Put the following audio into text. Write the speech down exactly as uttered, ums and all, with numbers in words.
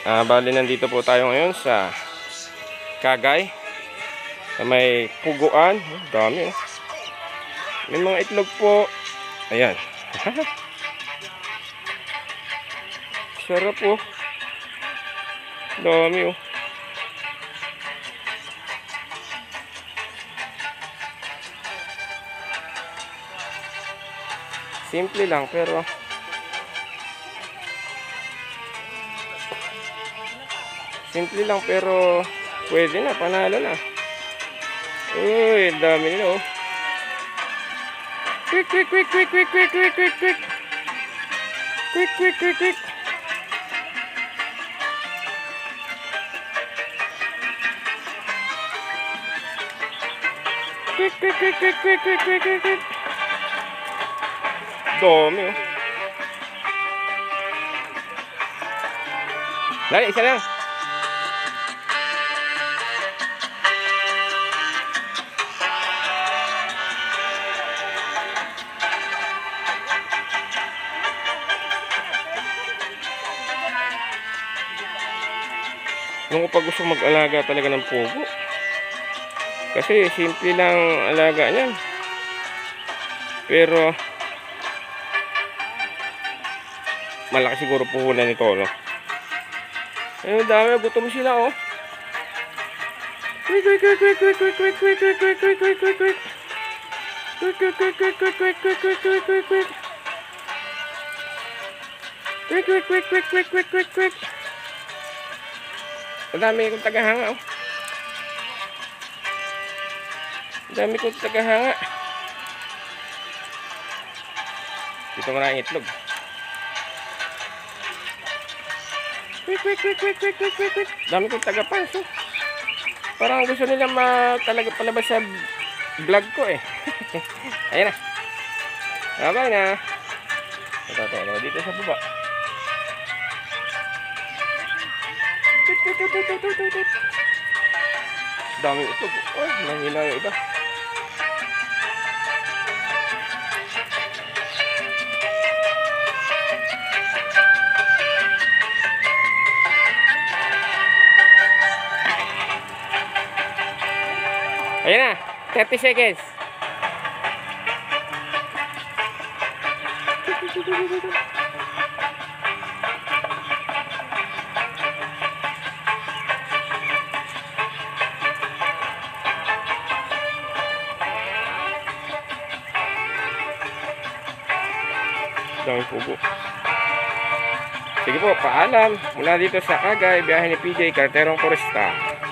Ah, bali nandito po tayo ngayon sa Kagay. Sa may puguan. Oh, dami oh. May mga itlog po. Ayan. Sarap po. Oh. Dami oh. Simple lang pero Simple lang pero pwede na, panalo na. Uy, dami nila oh. Quick, quick, quick, quick, quick, quick, quick, quick, quick. Quick, quick, quick, quick. Quick, quick, quick, quick, quick, quick, quick, quick, quick. Dami oh. Dali, isa lang. Yung pag gusto mag-alaga talaga ng pugo. Kasi simple lang alaga niyan. Pero malaki siguro puhunan nito, no? Ayun, dami, gutom sila, oh. Quick, quick, quick, quick, quick, quick, quick, quick, quick, quick, quick, quick, quick, quick. Quick, quick, quick, quick, quick, quick, quick, quick, quick, quick, quick. Quick, quick, quick, quick, quick, quick, quick, quick. Ang dami kong tagahanga, oh. Ang dami kong tagahanga. Dito mo na ang itlog. Quick, quick, quick, quick, quick, quick, quick, quick. Dami kong tagapans, oh. Parang gusto nila ma talaga palabas sa vlog ko, eh. Ayan na. Okay na. Ito, ito, ito. Dito sa baba. Dami ito. Ay, nangina yung iba. Ayan na, thirty seconds. Daming pugo. Sige po, paalam. Mula dito sa Kagay, biyahe ni P J Carterong Foresta.